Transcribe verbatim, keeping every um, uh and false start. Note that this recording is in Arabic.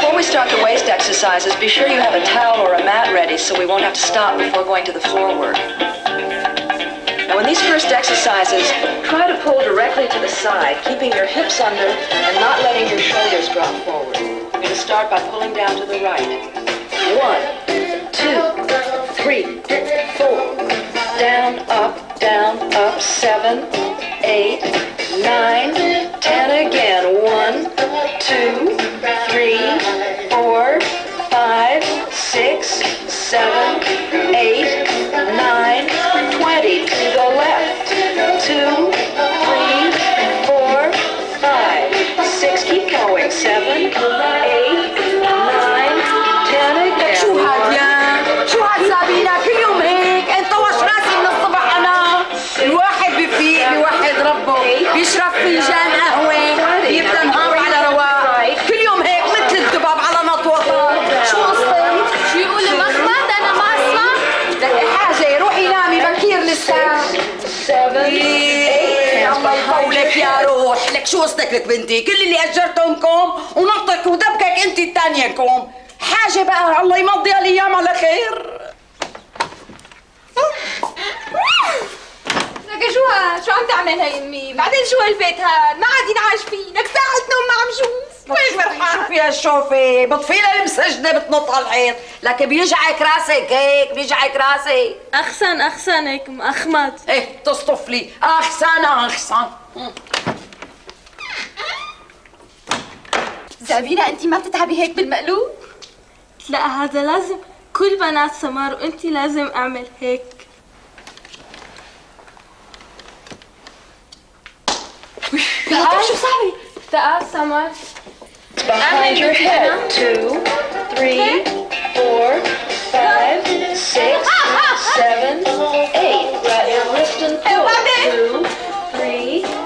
Before we start the waist exercises, be sure you have a towel or a mat ready so we won't have to stop before going to the floor work. Now, in these first exercises, try to pull directly to the side, keeping your hips under and not letting your shoulders drop forward. We're going to start by pulling down to the right. One, two, three, four. Down, up, down, up. Seven, eight, nine, ten again. One, two, three, four, five, six, seven, eight, nine, twenty. To the left. Two, three, four, five, six. Keep going. Seven, eight, nine, ten again. شو هاد يا؟ شو هاد سابينا؟ كل يوم هيك؟ انت وش راسي من الصبح انا؟ الواحد بفيق بيوحد ربه، بيشرب فنجان قهوة، يبدا نهار على رواق، كل يوم هيك مثل الدباب على نطوطة. شو قصتك؟ شو يقول المخبط؟ انا ما اسمع. لقي حاجة روحي نامي بكير لسه. إيه الله يطولك يا روح، لك شو قصتك لك بنتي؟ كل اللي اجرتهم كوم ونطك ودبكك انت الثانية كوم. حاجة بقى الله يمضي الايام على خير. لك شو هاد؟ شو عم تعمل هي امي؟ بعدين شو هالبيت هاد؟ ما عاد ينعاش فيه، لك ساعة نوم ما عم شوف. وين فرحان؟ شو فيها الشوفة؟ بطفيلها المسجنة بتنط على الحيط، لك بيجعك راسك هيك بيجعك راسك. اخسن اخسنك مأخمت. ايه تصطف لي اخسن اخسن. زابينا انتي ما بتتعبي هيك بالمقلوب؟ لا هذا لازم كل بنات سمر وانتي لازم اعمل هيك. تعال شو صعبة؟ تعال سمر. Behind your head. Two, three, four, five, six, seven, eight. Right now, lift and pull. Two, three,